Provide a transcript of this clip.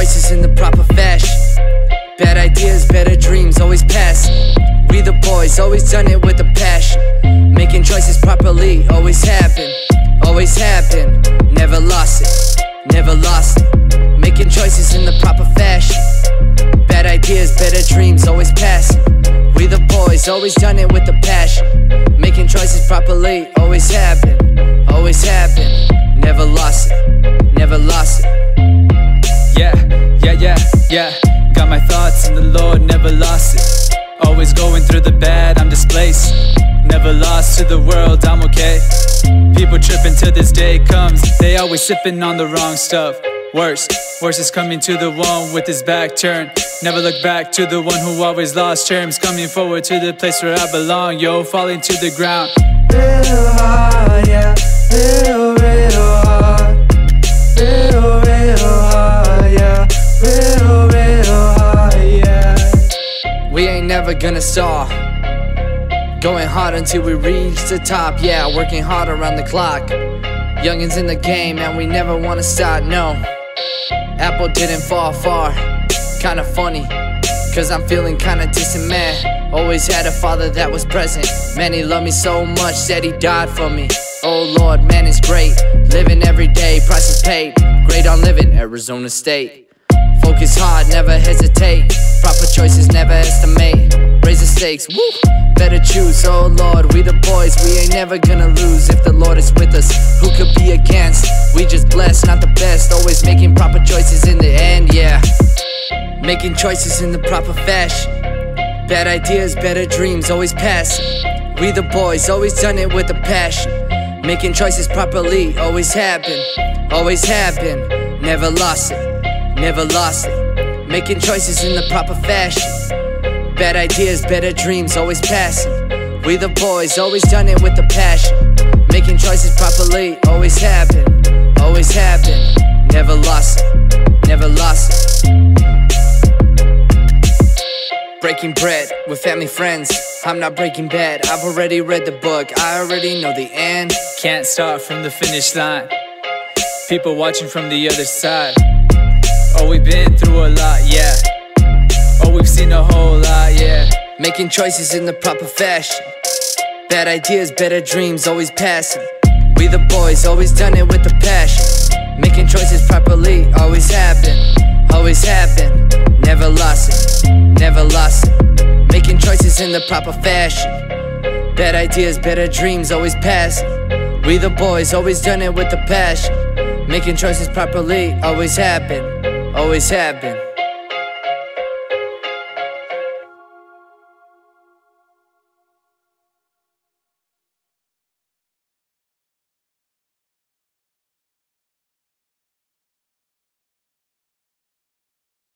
choices in the proper fashion. Bad ideas, better dreams, always passing. We the boys, always done it with a passion. Making choices properly, always happen. Always happen, never lost it, never lost it. Making choices in the proper fashion. Bad ideas, better dreams, always passing. We the boys, always done it with a passion. Making choices properly, always happen. Always happen, never lost it, never lost it. Yeah. Got my thoughts in the Lord, never lost it. Always going through the bad, I'm displaced. Never lost to the world, I'm okay. People tripping till this day comes. They always sipping on the wrong stuff. Worse is coming to the one with his back turned. Never look back to the one who always lost terms. Coming forward to the place where I belong, yo, falling to the ground. Real hard, yeah, real hard. Real hard, yeah, real hard, yeah. We ain't never gonna stop. Going hard until we reach the top, yeah, working hard around the clock. Youngins in the game and we never wanna stop, no. Apple didn't fall far, kinda funny, cause I'm feeling kinda distant, man. Always had a father that was present. Man, he loved me so much that he died for me. Oh Lord, man, it's great. Living every day, price is paid. Great on living, Arizona State. Focus hard, never hesitate. Proper choices, never estimate. Raise the stakes, woo, better choose. Oh Lord, we the boys, we ain't never gonna lose. If the Lord is with us, who could be against? We just blessed, not the best. Always making proper choices in the end, yeah. Making choices in the proper fashion. Bad ideas, better dreams, always passing. We the boys, always done it with a passion. Making choices properly, always happen. Always happen, never lost it, never lost it. Making choices in the proper fashion. Bad ideas, better dreams, always passing. We the boys, always done it with a passion. Making choices properly, always happen. Always happen, never lost it, never lost it. Breaking bread with family friends, I'm not breaking bad. I've already read the book, I already know the end. Can't start from the finish line. People watching from the other side. Oh, we've been through a lot, yeah. Oh, we've seen a whole lot, yeah. Making choices in the proper fashion. Bad ideas, better dreams, always passing. We the boys, always done it with a passion. Making choices properly, always happen. Always happen, never lost it, never lost it. Making choices in the proper fashion. Bad ideas, better dreams, always passing. We the boys, always done it with a passion. Making choices properly, always happen. Always happen.